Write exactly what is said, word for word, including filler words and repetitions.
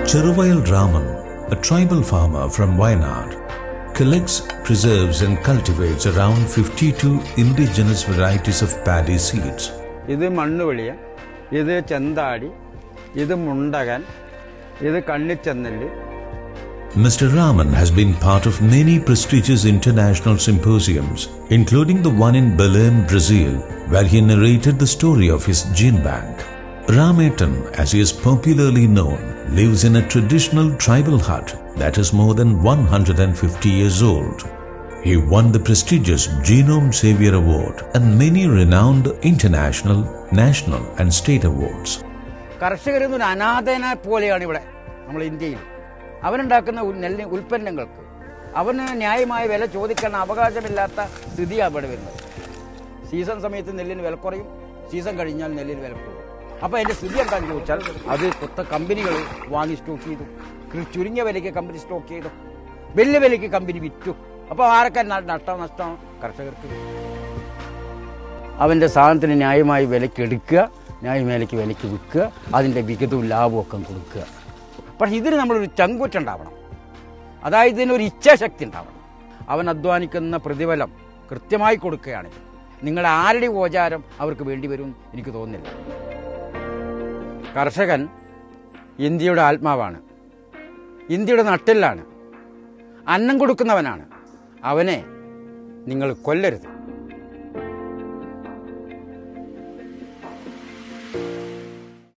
Chiruvayal Raman, a tribal farmer from Wayanad, collects, preserves and cultivates around fifty-two indigenous varieties of paddy seeds. This is Mannuvaliya, this is Chandadi, this is Mundagan, this is Kannichandalli. Mister Raman has been part of many prestigious international symposiums, including the one in Belém, Brazil, where he narrated the story of his gene bank. Rametan, as he is popularly known, lives in a traditional tribal hut that is more than one hundred fifty years old. He won the prestigious Genome Savior Award and many renowned international, national and state awards. കർഷകരൊന്നും അനാഥനെ പോലെയാണ് ഇവിടെ നമ്മൾ ഇന്ത്യയിൽ. അവനുണ്ടാക്കുന്ന നെല്ല് ഉൽപ്പന്നങ്ങൾക്ക് അവന് ന്യായമായ വില ചോദിക്കാൻ അവകാശമില്ലാത്ത സ്ഥിതിയാണ് ഇവിടെ വരുന്നത്. സീസൺ സമയത്ത് നെല്ലിന് വില കുറയും, സീസൺ കഴിഞ്ഞാൽ നെല്ലിന് വില കൂടും. അപ്പോൾ അതിൻ്റെ സ്ഥിതി എന്താണെന്ന് ചോദിച്ചാൽ അത് കൊത്ത കമ്പനികൾ വാങ്ങി സ്റ്റോക്ക് ചെയ്തു, ചുരുങ്ങിയ വിലയ്ക്ക് കമ്പനി സ്റ്റോക്ക് ചെയ്തു, വലിയ വിലയ്ക്ക് കമ്പനി വിറ്റു. അപ്പോൾ ആരൊക്കെ നഷ്ടം നഷ്ടം കർഷകർക്ക്. അവൻ്റെ സാധനത്തിന് ന്യായമായി വിലയ്ക്ക് എടുക്കുക, ന്യായവിലയ്ക്ക് വിലയ്ക്ക് വിൽക്കുക, അതിൻ്റെ വിഹിതവും ലാഭവും ഒക്കെ കൊടുക്കുക. പക്ഷേ ഇതിന് നമ്മളൊരു ചങ്കൂറ്റുണ്ടാവണം, അതായത് ഇതിനൊരു ഇച്ഛാശക്തി ഉണ്ടാവണം. അവൻ അധ്വാനിക്കുന്ന പ്രതിഫലം കൃത്യമായി കൊടുക്കുകയാണെങ്കിൽ നിങ്ങളുടെ ആരുടെ ഓചാരം അവർക്ക് വേണ്ടി വരും എനിക്ക് തോന്നുന്നില്ല. കർഷകൻ ഇന്ത്യയുടെ ആത്മാവാണ്, ഇന്ത്യയുടെ നട്ടെല്ലാണ്, അന്നം കൊടുക്കുന്നവനാണ്. അവനെ നിങ്ങൾ കൊല്ലരുത്.